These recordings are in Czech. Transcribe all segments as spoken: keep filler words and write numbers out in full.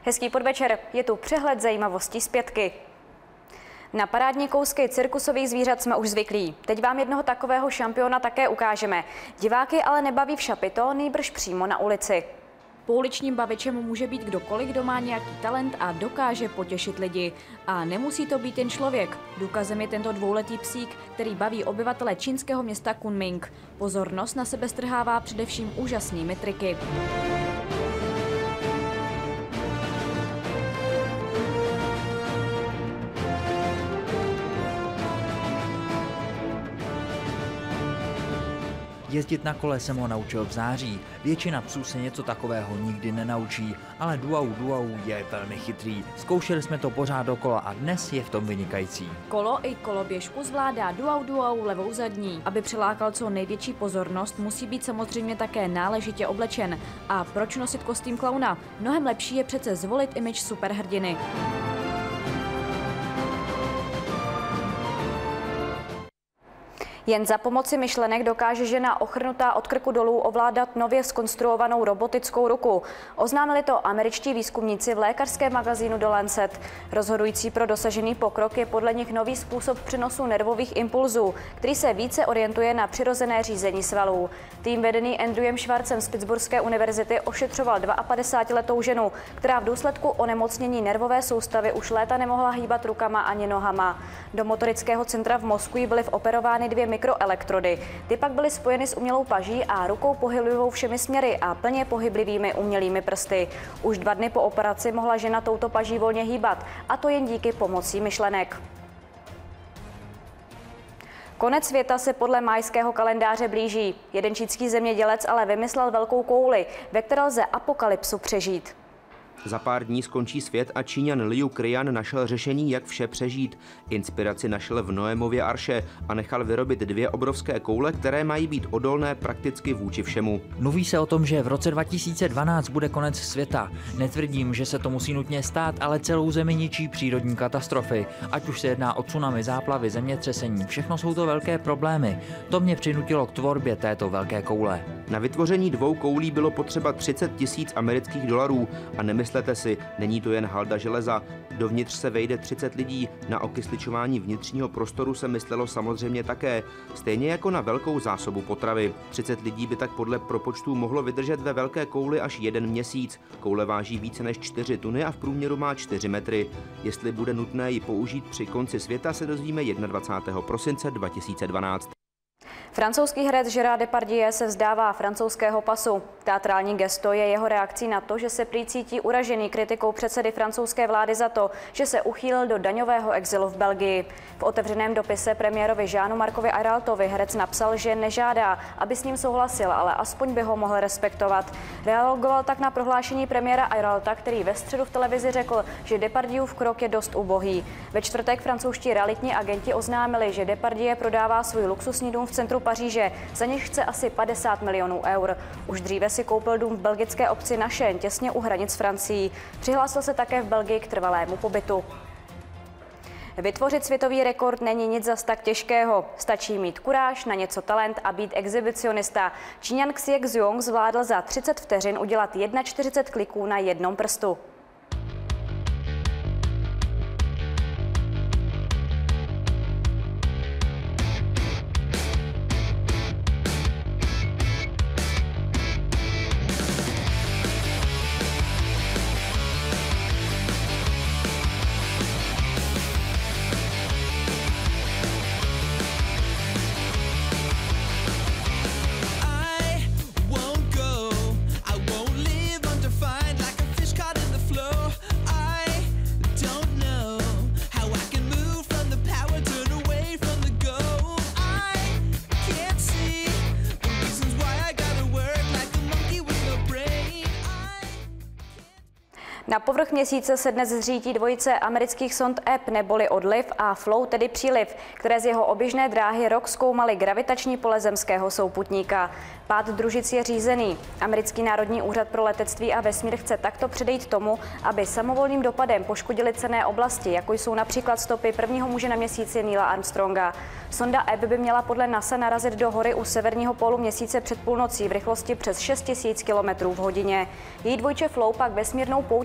Hezký podvečer, je tu přehled zajímavostí z pětky. Na parádní kousky cirkusových zvířat jsme už zvyklí. Teď vám jednoho takového šampiona také ukážeme. Diváky ale nebaví všapito, nýbrž přímo na ulici. Pouličním bavičem může být kdokoliv, kdo má nějaký talent a dokáže potěšit lidi. A nemusí to být jen člověk. Důkazem je tento dvouletý psík, který baví obyvatele čínského města Kunming. Pozornost na sebe strhává především úžasnými triky. Jezdit na kole jsem ho naučil v září. Většina psů se něco takového nikdy nenaučí, ale Duau Duau je velmi chytrý. Zkoušeli jsme to pořád dokola a dnes je v tom vynikající. Kolo i koloběžku zvládá Duau Duau levou zadní. Aby přilákal co největší pozornost, musí být samozřejmě také náležitě oblečen. A proč nosit kostým klauna? Mnohem lepší je přece zvolit image superhrdiny. Jen za pomoci myšlenek dokáže žena ochrnutá od krku dolů ovládat nově zkonstruovanou robotickou ruku. Oznámili to američtí výzkumníci v lékařském magazínu The Lancet. Rozhodující pro dosažený pokrok je podle nich nový způsob přenosu nervových impulzů, který se více orientuje na přirozené řízení svalů. Tým vedený Andrewem Schwarzem z Pittsburghské univerzity ošetřoval dvaapadesátiletou ženu, která v důsledku onemocnění nervové soustavy už léta nemohla hýbat rukama ani nohama. Do motorického centra v Moskvi byly operovány dvě mikroelektrody. Ty pak byly spojeny s umělou paží a rukou pohyblivou všemi směry a plně pohyblivými umělými prsty. Už dva dny po operaci mohla žena touto paží volně hýbat, a to jen díky pomocí myšlenek. Konec světa se podle májského kalendáře blíží. Jeden čínský zemědělec ale vymyslel velkou kouli, ve které lze apokalypsu přežít. Za pár dní skončí svět a Číňan Liu Krian našel řešení, jak vše přežít. Inspiraci našel v Noémově arše a nechal vyrobit dvě obrovské koule, které mají být odolné prakticky vůči všemu. Mluví se o tom, že v roce dva tisíce dvanáct bude konec světa. Netvrdím, že se to musí nutně stát, ale celou zemi ničí přírodní katastrofy. Ať už se jedná o tsunami, záplavy, zemětřesení, všechno jsou to velké problémy. To mě přinutilo k tvorbě této velké koule. Na vytvoření dvou koulí bylo potřeba třicet tisíc amerických dolarů a nemyslete si, není to jen halda železa. Dovnitř se vejde třicet lidí, na okysličování vnitřního prostoru se myslelo samozřejmě také, stejně jako na velkou zásobu potravy. třicet lidí by tak podle propočtů mohlo vydržet ve velké kouli až jeden měsíc. Koule váží více než čtyři tuny a v průměru má čtyři metry. Jestli bude nutné ji použít při konci světa, se dozvíme dvacátého prvního prosince dva tisíce dvanáct. Francouzský herec Gérard Depardieu se vzdává francouzského pasu. Teatrální gesto je jeho reakcí na to, že se prý cítí uražený kritikou předsedy francouzské vlády za to, že se uchýlil do daňového exilu v Belgii. V otevřeném dopise premiérovi Jeanu Marcovi Ayraltovi herec napsal, že nežádá, aby s ním souhlasil, ale aspoň by ho mohl respektovat. Reagoval tak na prohlášení premiéra Ayralta, který ve středu v televizi řekl, že Depardieuův krok je dost ubohý. Ve čtvrtek francouzští realitní agenti oznámili, že Depardieu prodává svůj luxusní dům v centru Paříže, za něž chce asi padesát milionů eur. Už dříve si koupil dům v belgické obci Našen, těsně u hranic Francií. Přihlásil se také v Belgii k trvalému pobytu. Vytvořit světový rekord není nic zas tak těžkého. Stačí mít kuráž, na něco talent a být exhibicionista. Číňan Xie Xiong zvládl za třicet vteřin udělat čtyřicet jedna kliků na jednom prstu. Na povrch měsíce se dnes zřítí dvojice amerických sond Ebb neboli odliv a Flow, tedy příliv, které z jeho oběžné dráhy rok zkoumaly gravitační pole zemského souputníka. Pád družic je řízený. Americký národní úřad pro letectví a vesmír chce takto předejít tomu, aby samovolným dopadem poškodili cenné oblasti, jako jsou například stopy prvního muže na měsíci Neila Armstronga. Sonda Ebb by měla podle NASA narazit do hory u severního pólu měsíce před půlnocí v rychlosti přes šest tisíc kilometrů v hodině. Její dvojče Flow pak vesmírnou pouť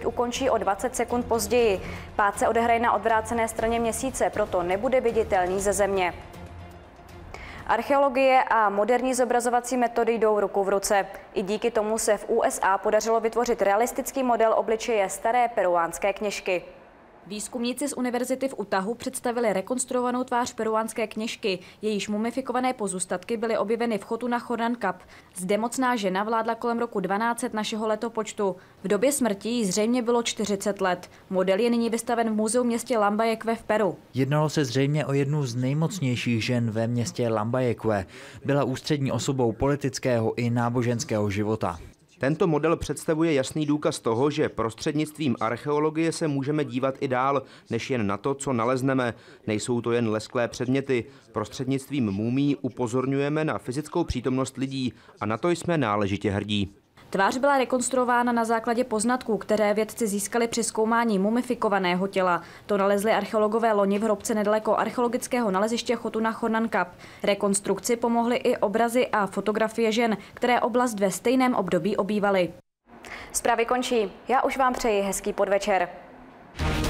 ukončí o dvacet sekund později. Pád se odehraje na odvrácené straně Měsíce, proto nebude viditelný ze Země. Archeologie a moderní zobrazovací metody jdou ruku v ruce. I díky tomu se v U S A podařilo vytvořit realistický model obličeje staré peruánské kněžky. Výzkumníci z univerzity v Utahu představili rekonstruovanou tvář peruánské kněžky. Jejíž mumifikované pozůstatky byly objeveny v Chotuna Jornancap. Zde mocná žena vládla kolem roku dvanáct set našeho letopočtu. V době smrti jí zřejmě bylo čtyřicet let. Model je nyní vystaven v muzeu městě Lambayeque v Peru. Jednalo se zřejmě o jednu z nejmocnějších žen ve městě Lambayeque. Byla ústřední osobou politického i náboženského života. Tento model představuje jasný důkaz toho, že prostřednictvím archeologie se můžeme dívat i dál, než jen na to, co nalezneme. Nejsou to jen lesklé předměty. Prostřednictvím mumí upozorňujeme na fyzickou přítomnost lidí a na to jsme náležitě hrdí. Tvář byla rekonstruována na základě poznatků, které vědci získali při zkoumání mumifikovaného těla. To nalezli archeologové loni v hrobce nedaleko archeologického naleziště Chotuna Jornancap. Rekonstrukci pomohly i obrazy a fotografie žen, které oblast ve stejném období obývaly. Zprávy končí. Já už vám přeji hezký podvečer.